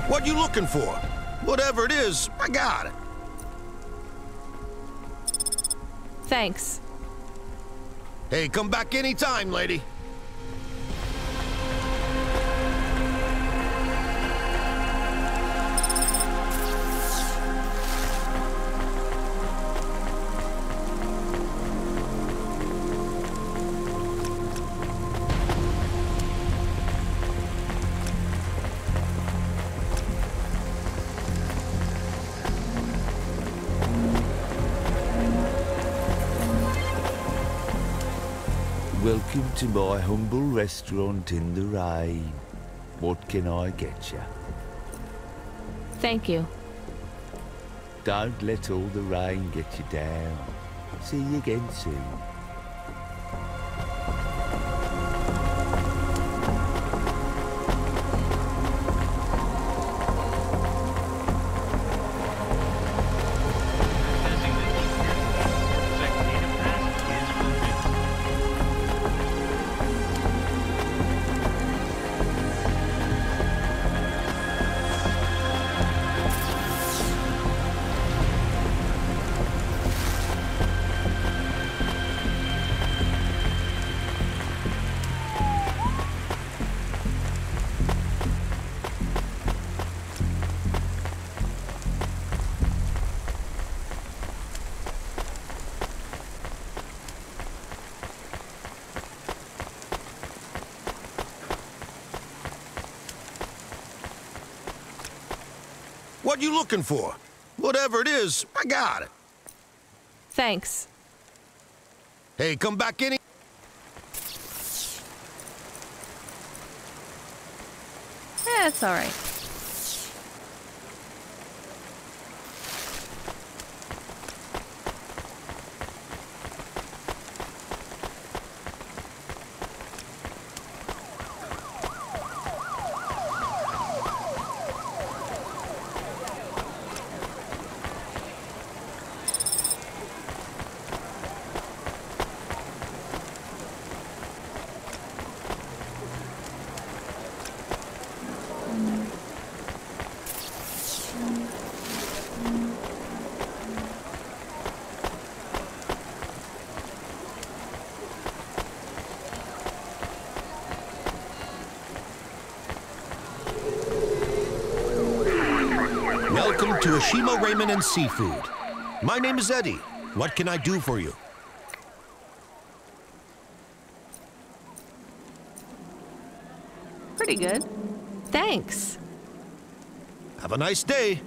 What you looking for? Whatever it is, I got it. Thanks. Hey, come back anytime, lady. Welcome to my humble restaurant in the rain. What can I get you? Thank you. Don't let all the rain get you down. See you again soon. What you looking for? Whatever it is, I got it. Thanks. Hey, come back any... It's all right. Welcome to Ashima Ramen and Seafood. My name is Eddie. What can I do for you? Pretty good. Thanks. Have a nice day.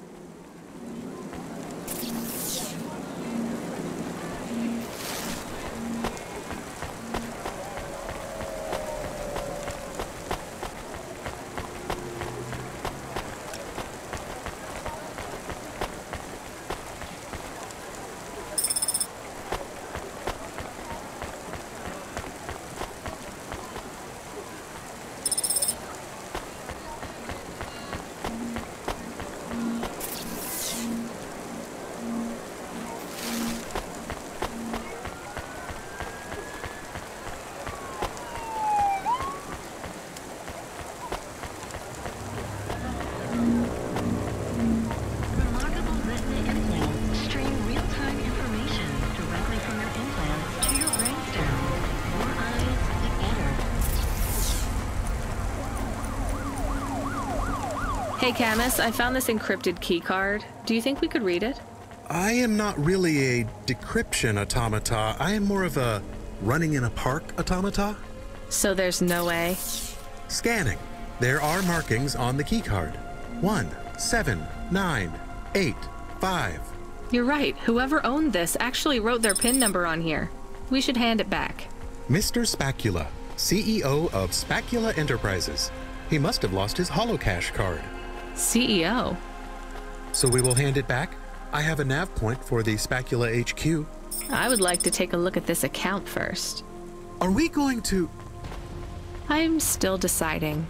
Hey, Camus, I found this encrypted key card. Do you think we could read it? I am not really a decryption automata. I am more of a running in a park automata. So there's no way? Scanning. There are markings on the key card. 1, 7, 9, 8, 5. You're right. Whoever owned this actually wrote their PIN number on here. We should hand it back. Mr. Spacula, CEO of Spacula Enterprises. He must have lost his holocash card. CEO? So we will hand it back. I have a nav point for the Spacula HQ. I would like to take a look at this account first. Are we going to... I'm still deciding.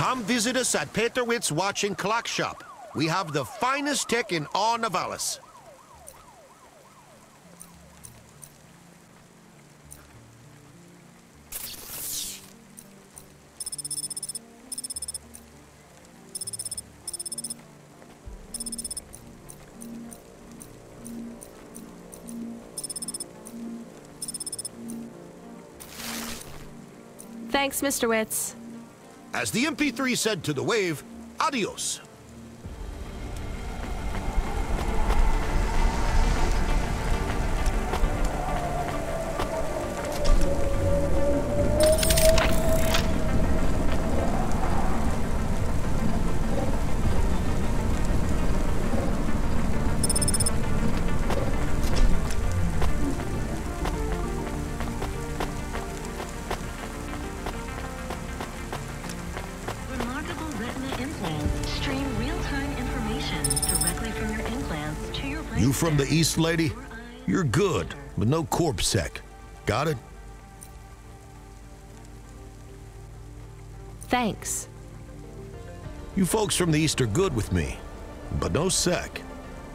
Come visit us at Peterwitz Watch and Clock Shop. We have the finest tech in all Navalis. Thanks, Mr. Witz. As the MP3 said to the wave, adios. You from the East, lady? You're good, but no corpse sec. Got it? Thanks. You folks from the East are good with me, but no sec.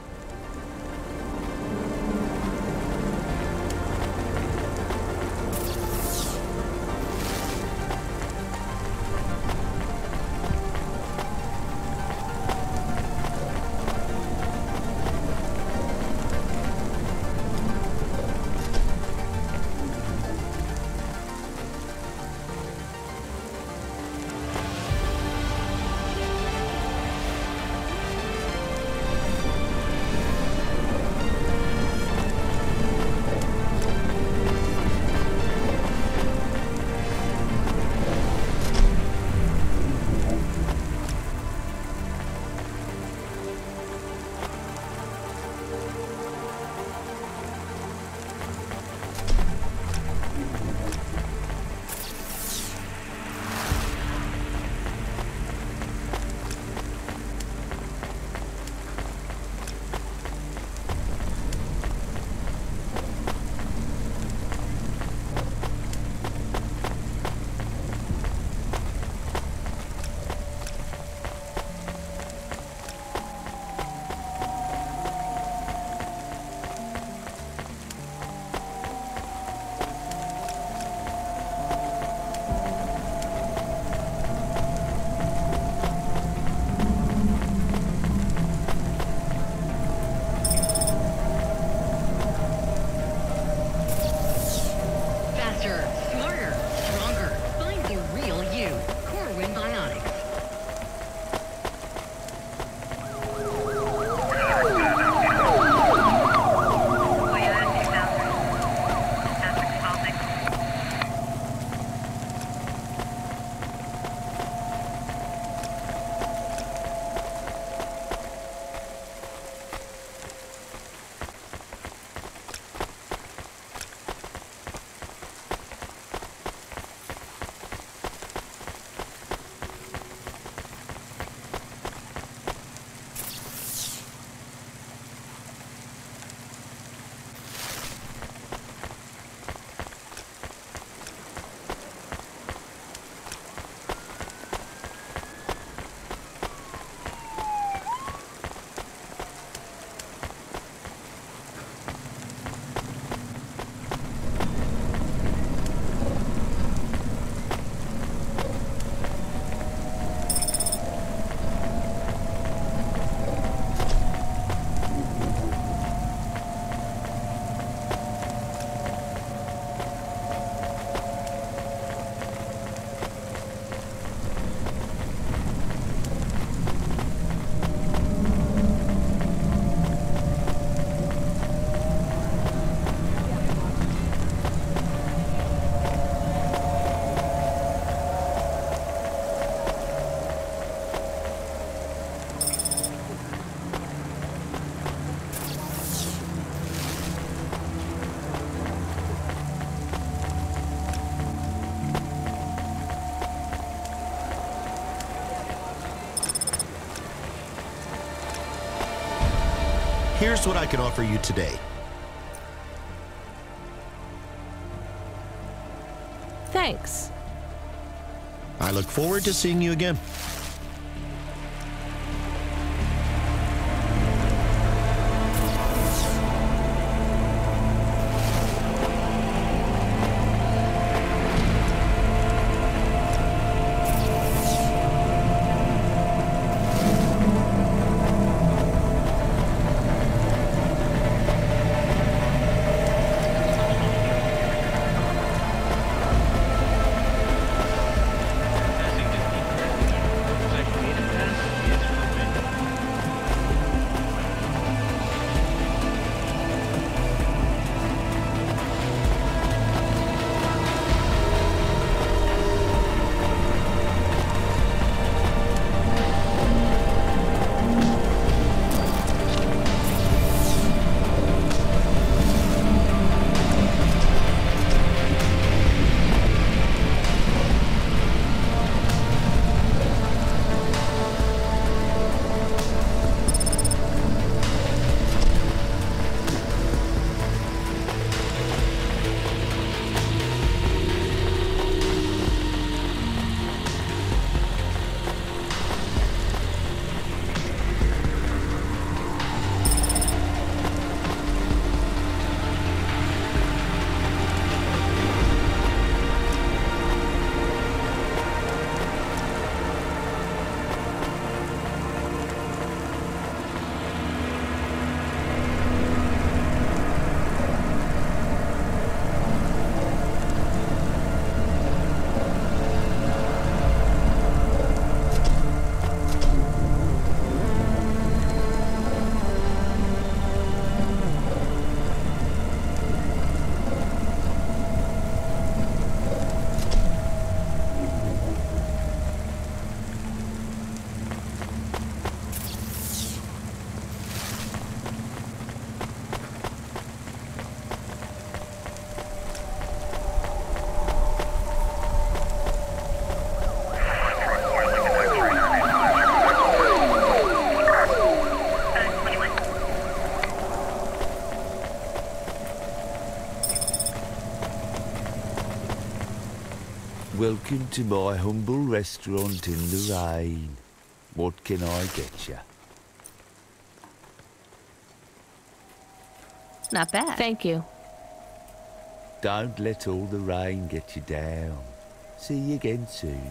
Here's what I can offer you today. Thanks. I look forward to seeing you again. Welcome to my humble restaurant in the rain. What can I get you? Not bad. Thank you. Don't let all the rain get you down. See you again soon.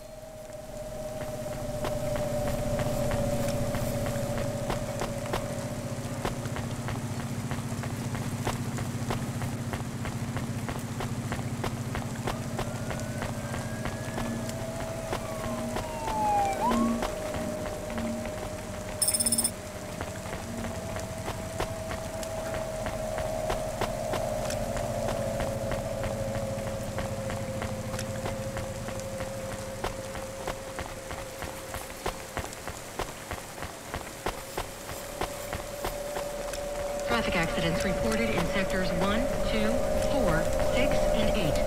Traffic accidents reported in sectors 1, 2, 4, 6, and 8.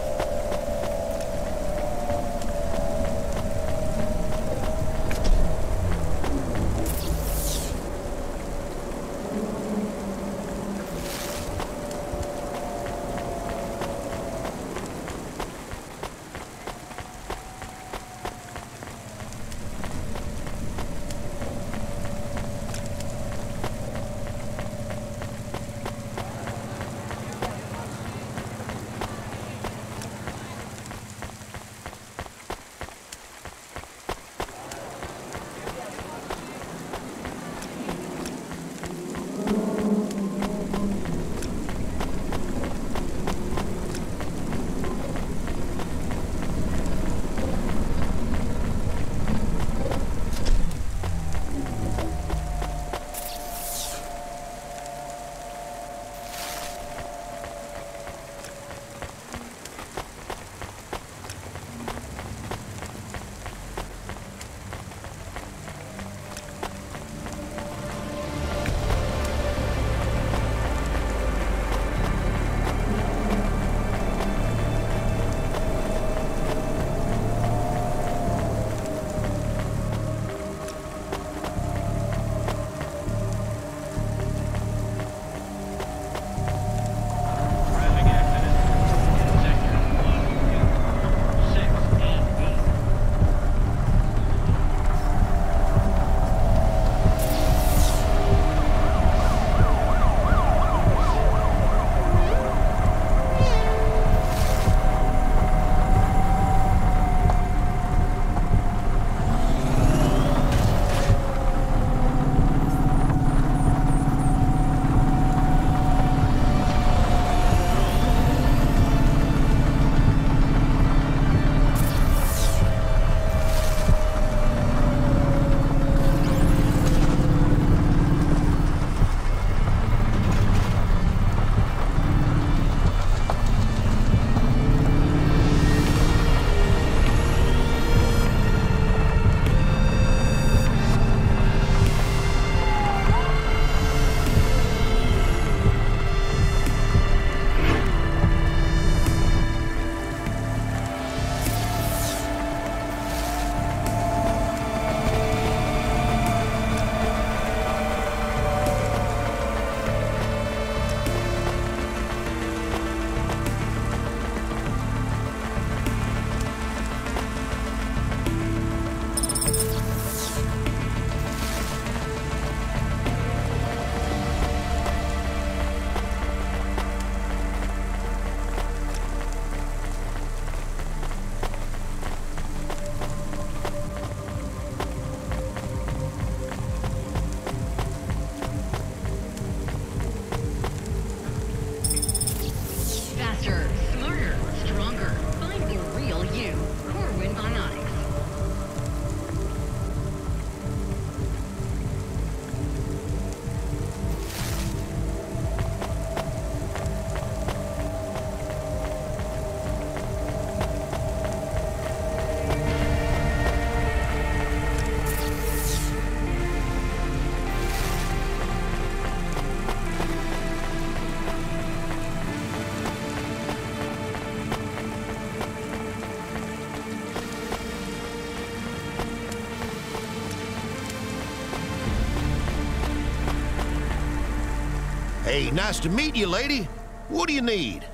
Hey, nice to meet you, lady. What do you need?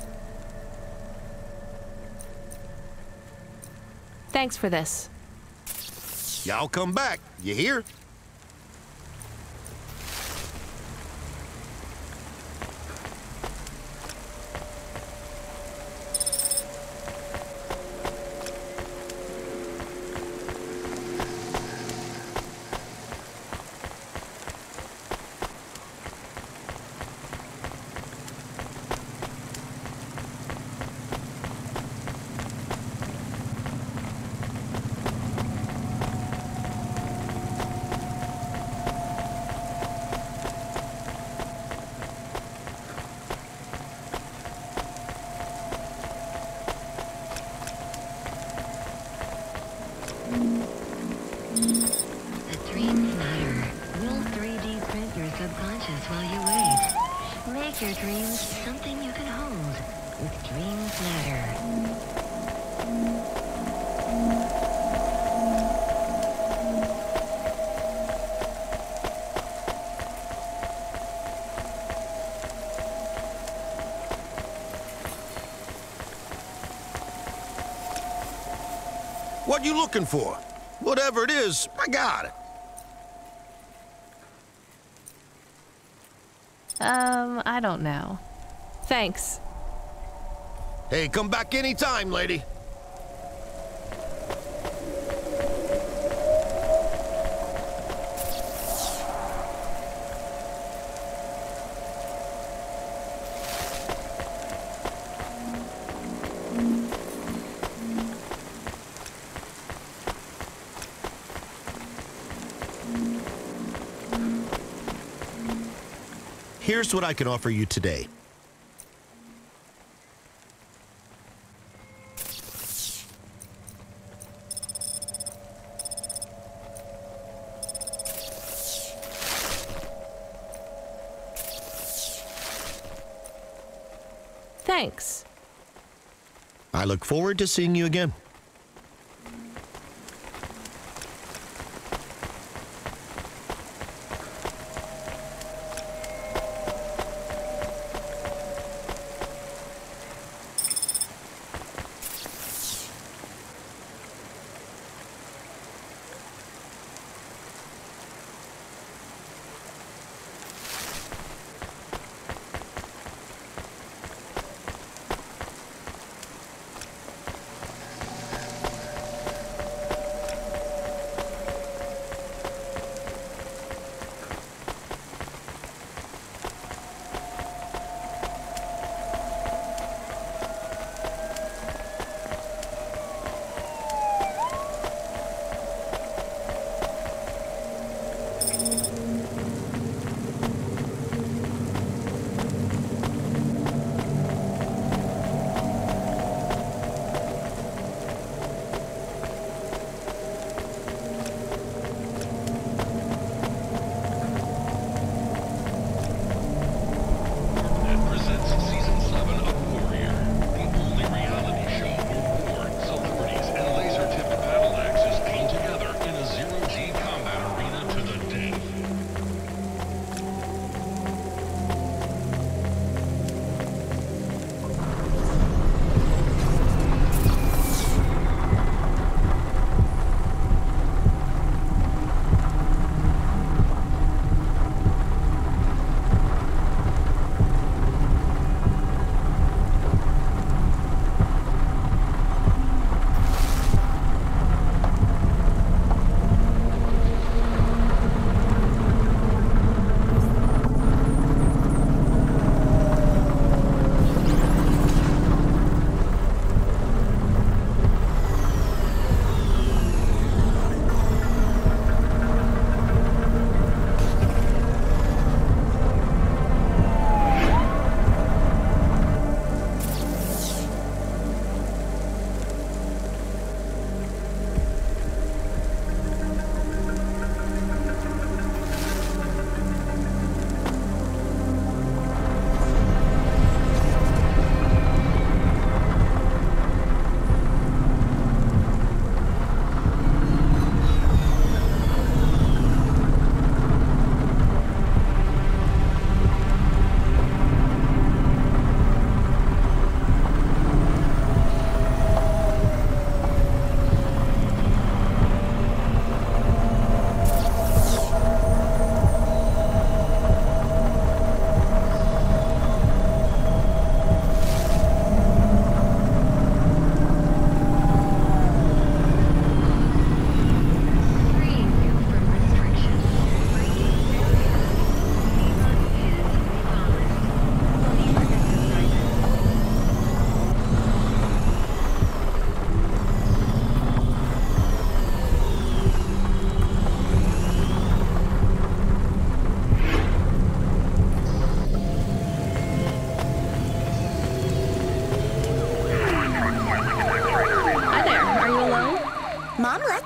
Thanks for this. Yeah, I'll come back. You hear? The Dream Flatter. We'll 3D print your subconscious while you wait. Make your dreams something you can hold with Dream Flatter. What you looking for? Whatever it is, I got it. I don't know. Thanks. Hey, come back anytime, lady. Here's what I can offer you today. Thanks. I look forward to seeing you again.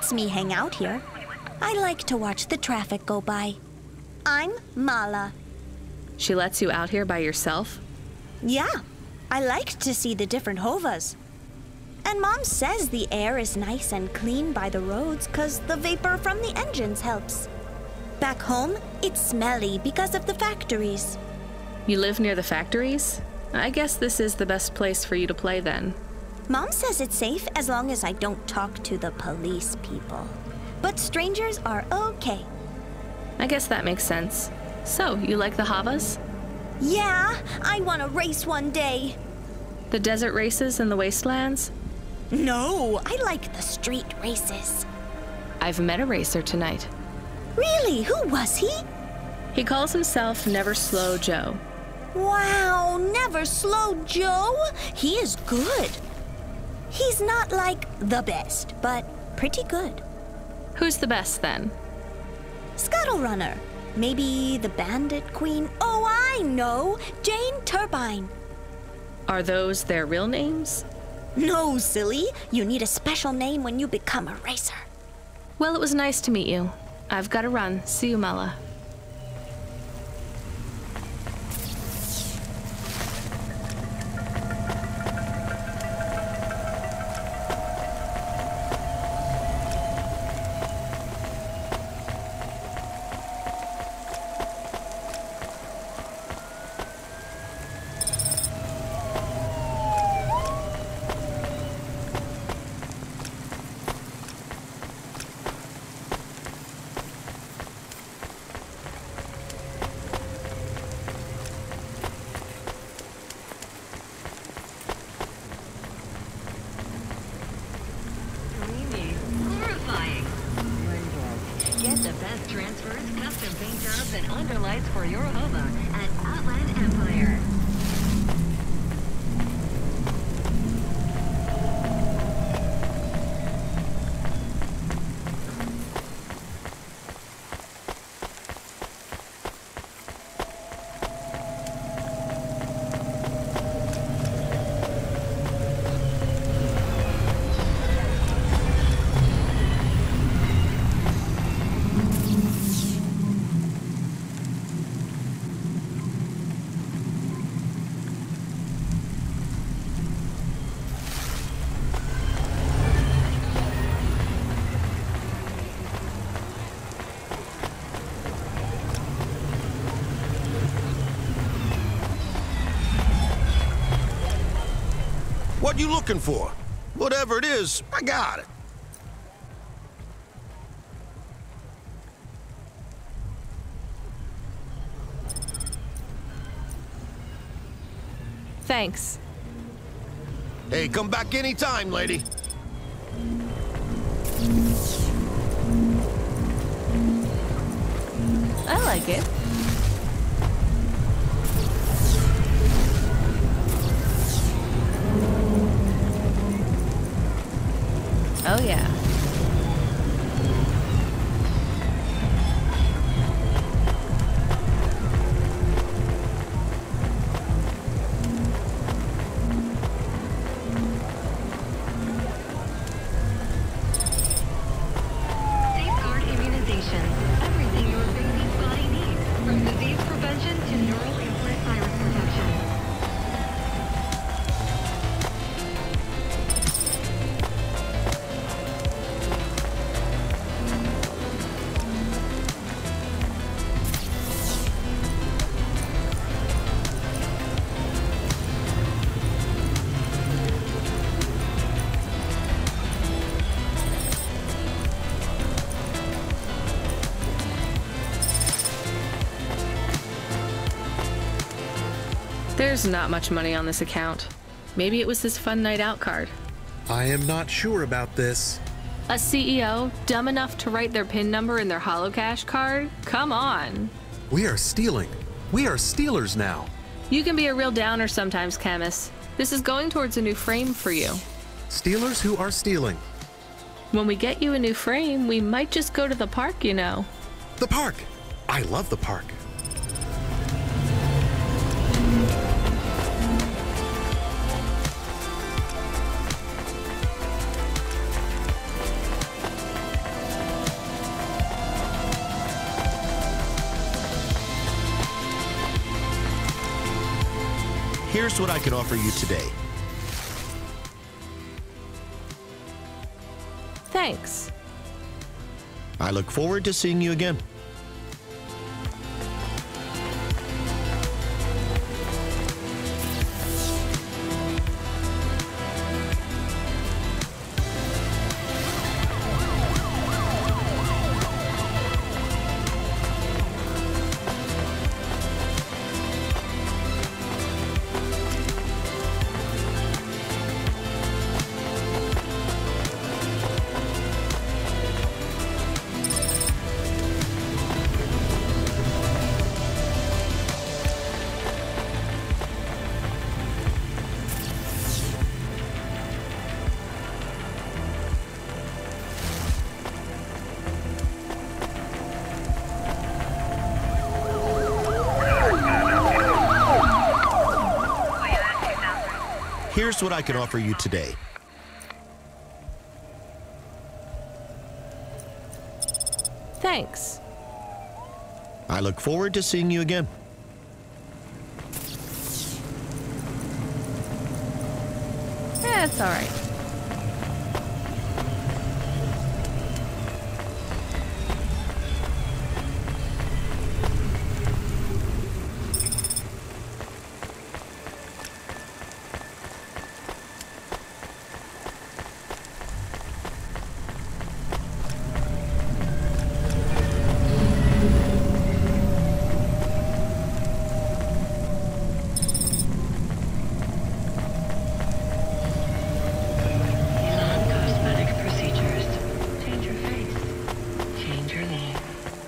lets me hang out here. I like to watch the traffic go by. I'm Mala. She lets you out here by yourself? Yeah, I like to see the different hovas. And Mom says the air is nice and clean by the roads 'cause the vapor from the engines helps. Back home, it's smelly because of the factories. You live near the factories? I guess this is the best place for you to play then. Mom says it's safe as long as I don't talk to the police people. But strangers are okay. I guess that makes sense. So, you like the Havas? Yeah, I want to race one day. The desert races in the wastelands? No, I like the street races. I've met a racer tonight. Really? Who was he? He calls himself Never Slow Joe. Wow, Never Slow Joe? He is good. He's not like the best, but pretty good. Who's the best then? Scuttle Runner. Maybe the Bandit Queen. Oh, I know. Jane Turbine. Are those their real names? No, silly. You need a special name when you become a racer. Well, it was nice to meet you. I've got to run. See you, Mala. Get the best transfers, custom paint jobs, and underlights for your Hova at Outland Empire. What you looking for? Whatever it is, I got it. Thanks. Hey, come back anytime, lady. I like it. Oh, yeah. Safeguard immunization. Everything your baby's body needs, from disease prevention to neural implant virus protection. There's not much money on this account. Maybe it was his fun night out card. I am not sure about this. A CEO dumb enough to write their PIN number in their holocash card? Come on. We are stealing. We are stealers now. You can be a real downer sometimes, Camus. This is going towards a new frame for you. Stealers who are stealing. When we get you a new frame, we might just go to the park, you know. The park. I love the park. Here's what I can offer you today. Thanks. I look forward to seeing you again. Here's what I can offer you today. Thanks. I look forward to seeing you again. It's all right. Elon Cosmetic Procedures. Change your face. Change your life.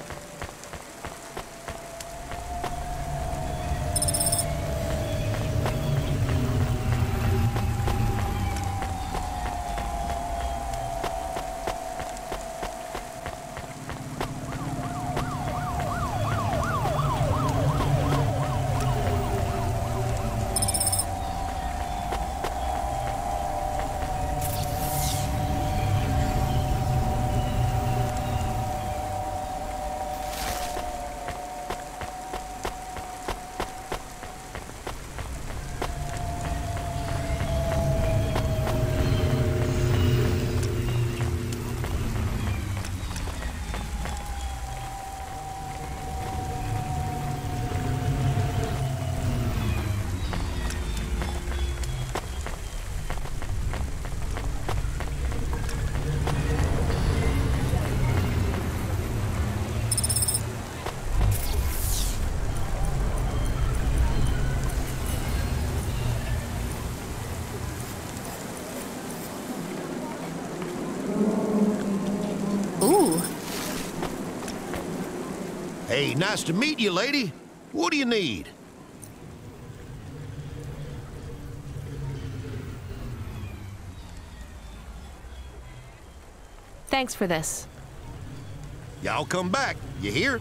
Ooh. Hey, nice to meet you, lady. What do you need? Thanks for this. Yeah, I'll come back. You hear?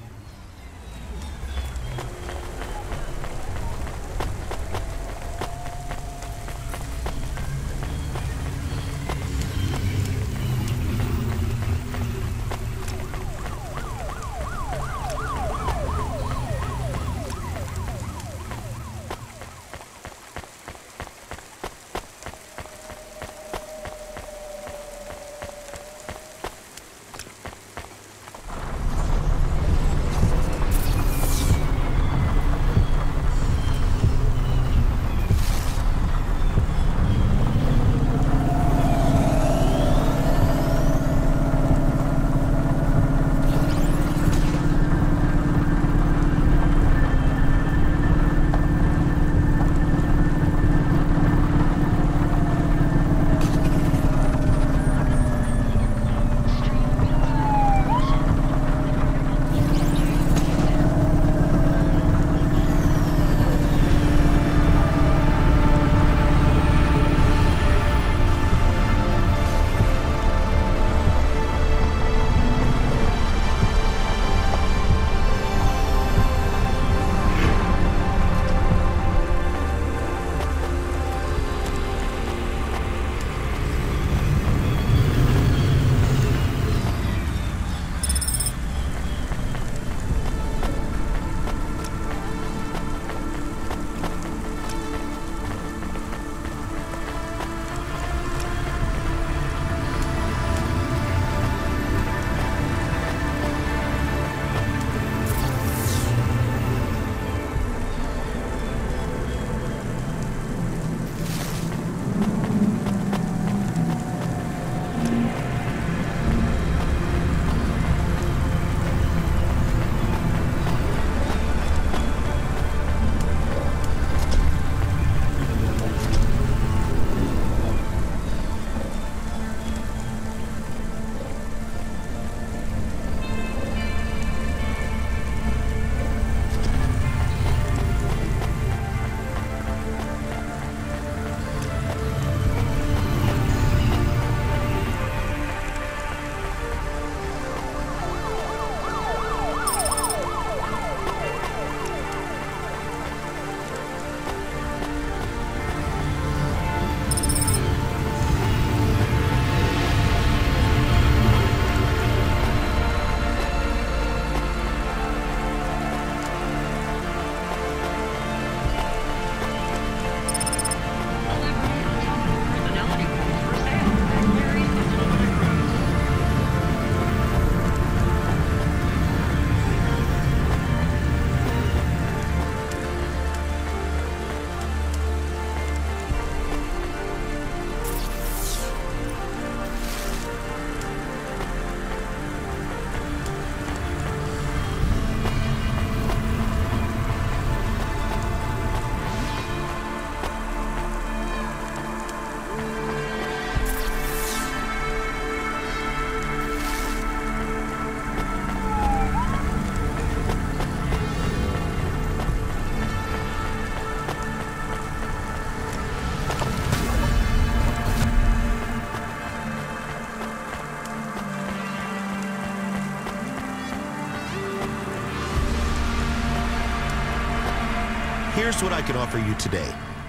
Here's what I can offer you today.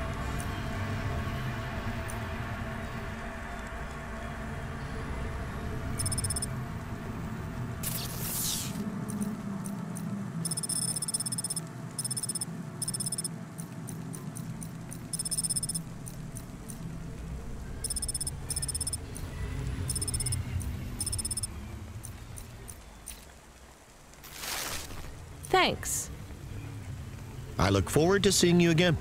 Thanks. I look forward to seeing you again.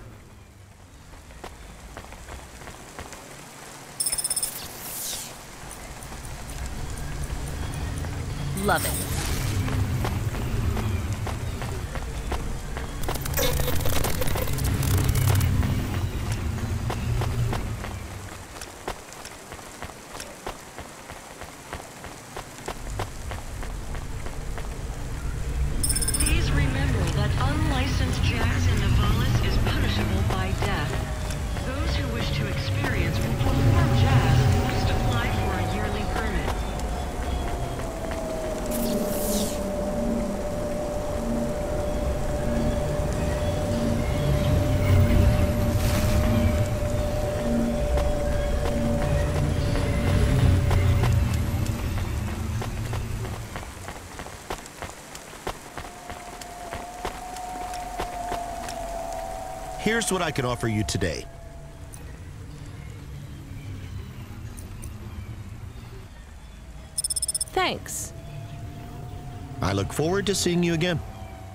Love it. Please remember that unlicensed jazz in Nivalis is punishable by death. Those who wish to experience or perform jazz must apply for a yearly permit. Here's what I can offer you today. Thanks. I look forward to seeing you again.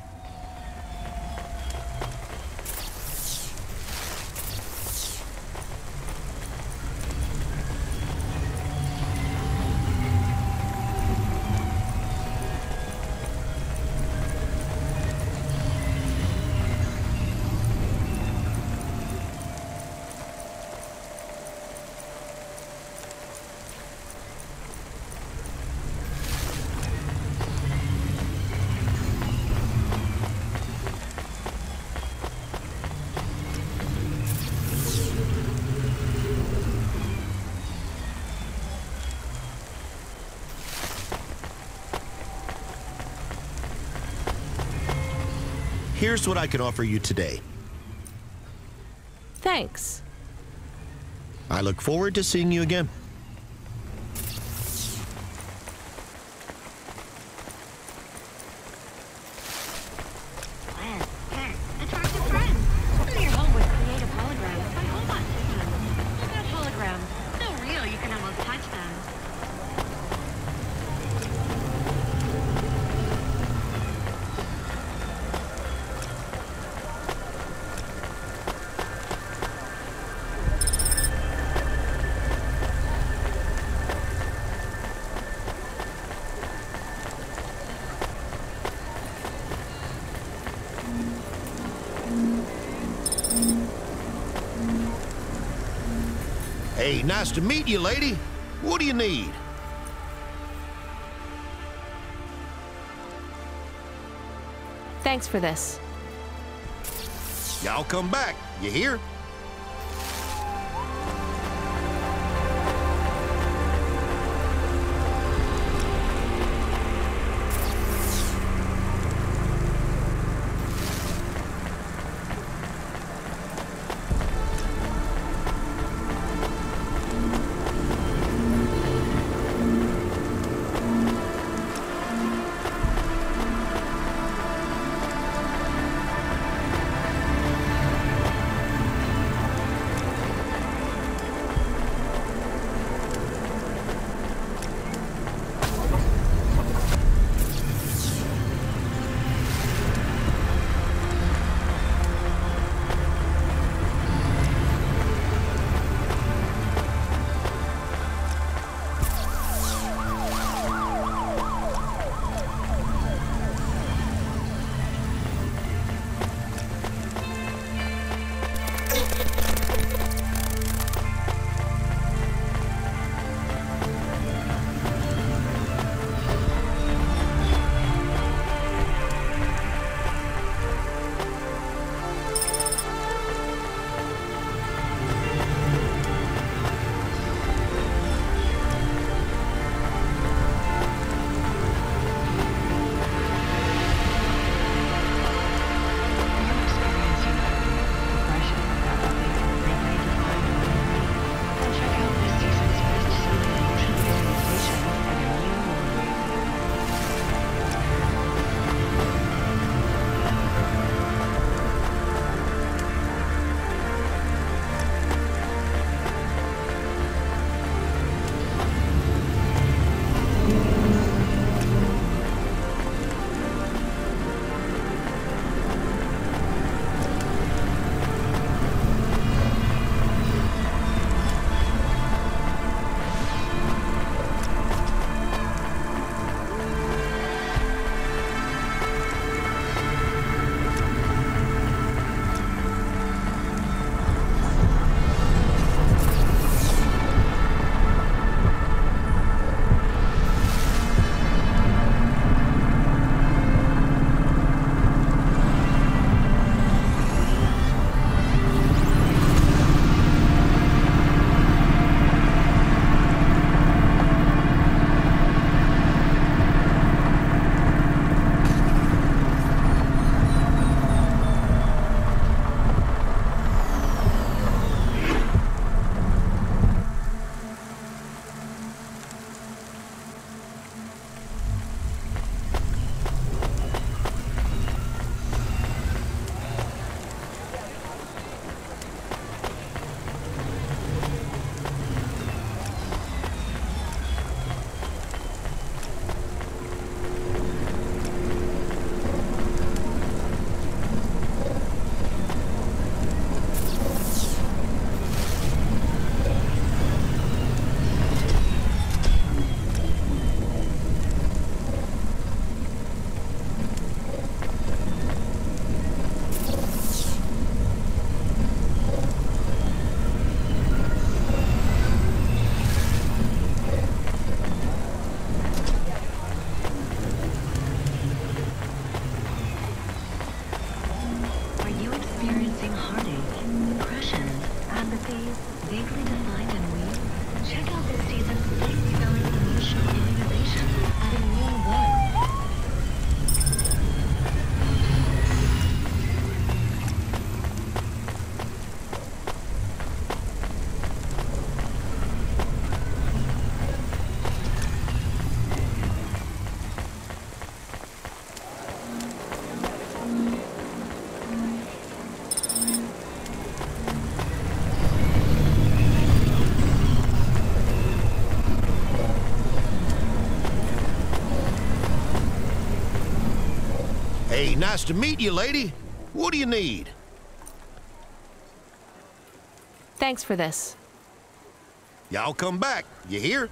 Here's what I can offer you today. Thanks. I look forward to seeing you again. Plan. Hey, attractive friends. Open your home with creative holograms by Hobot Systems. Look at holograms. So real you can almost touch them. Hey, nice to meet you, lady. What do you need? Thanks for this. Y'all come back. You hear? Hey, nice to meet you, lady. What do you need? Thanks for this. Y'all come back. You hear?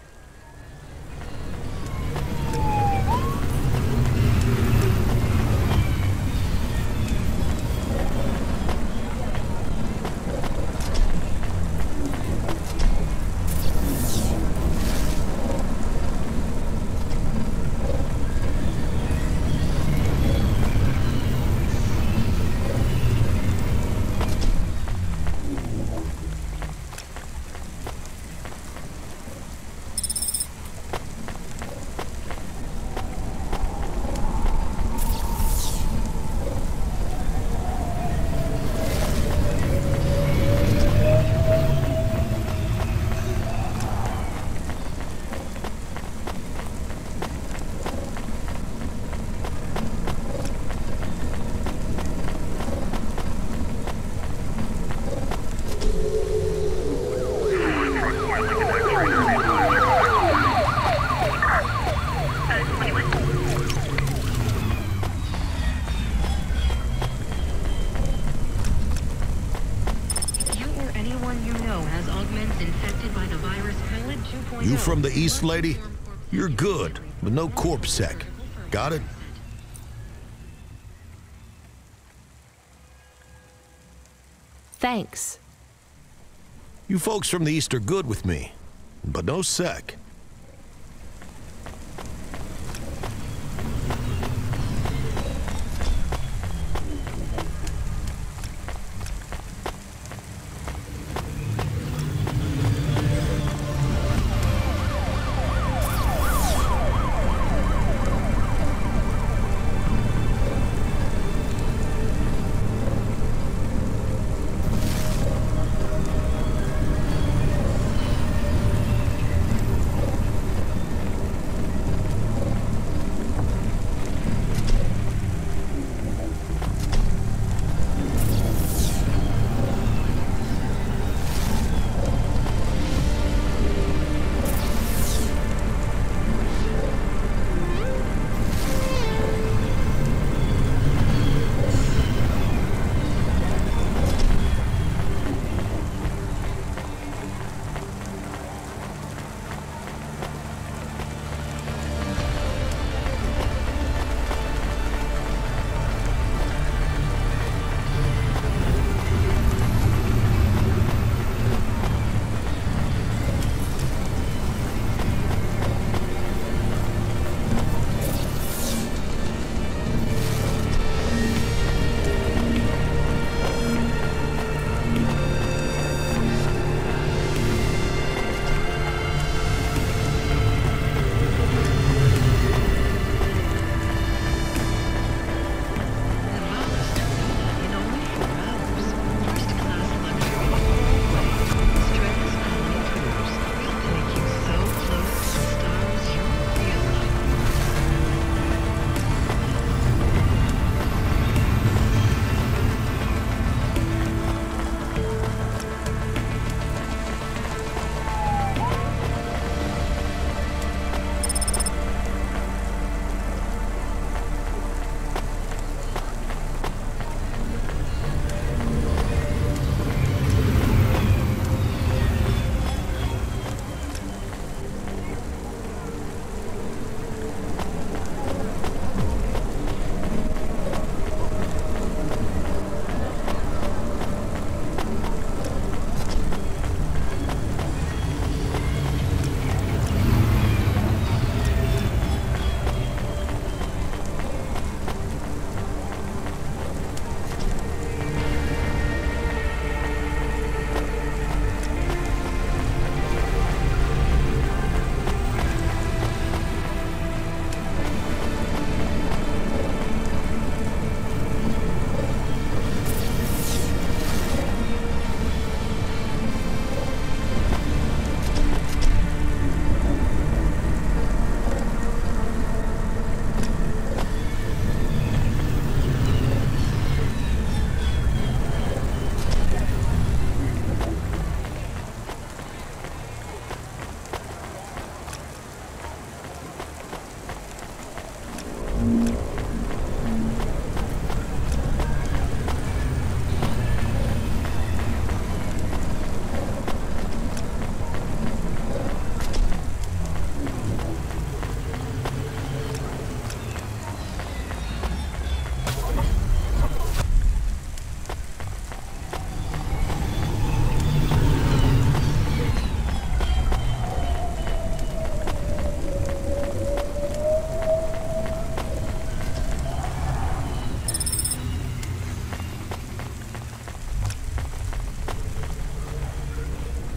You from the East, lady? You're good, but no corp sec. Got it? Thanks. You folks from the East are good with me, but no sec.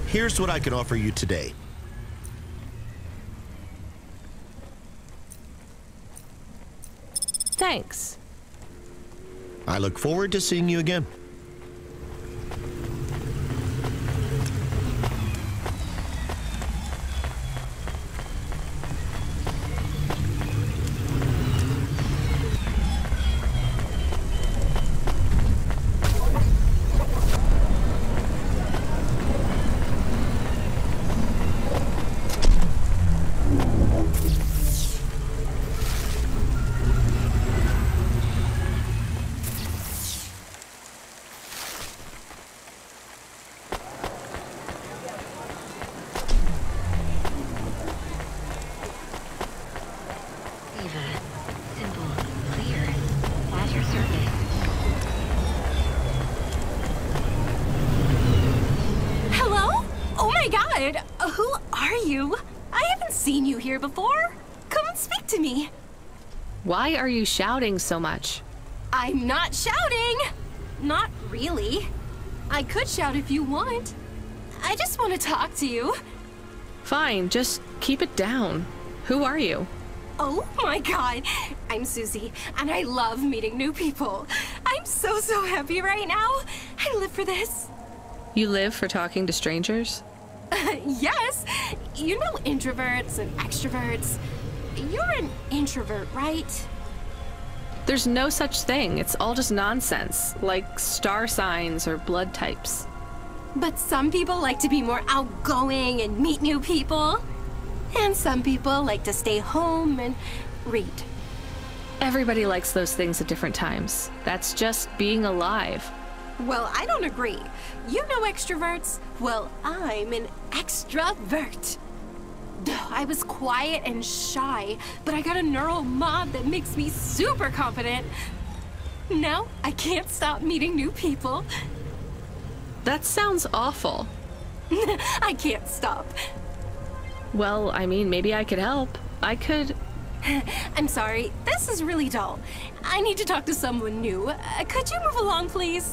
Here's what I can offer you today. Thanks. I look forward to seeing you again. Eva. Simple. Clear. At your service. Hello? Oh my god! Who are you? I haven't seen you here before. Come and speak to me. Why are you shouting so much? I'm not shouting! Not really. I could shout if you want. I just want to talk to you. Fine, just keep it down. Who are you? Oh my god! I'm Susie, and I love meeting new people. I'm so happy right now. I live for this. You live for talking to strangers? Yes! You know introverts and extroverts. You're an introvert, right? There's no such thing. It's all just nonsense, like star signs or blood types. But some people like to be more outgoing and meet new people. And some people like to stay home and read. Everybody likes those things at different times. That's just being alive. Well, I don't agree. You know extroverts? Well, I'm an extrovert. I was quiet and shy, but I got a neural mod that makes me super confident. Now, I can't stop meeting new people. That sounds awful. I can't stop. Well, I mean, maybe I could help. I could... I'm sorry, this is really dull. I need to talk to someone new. Could you move along, please?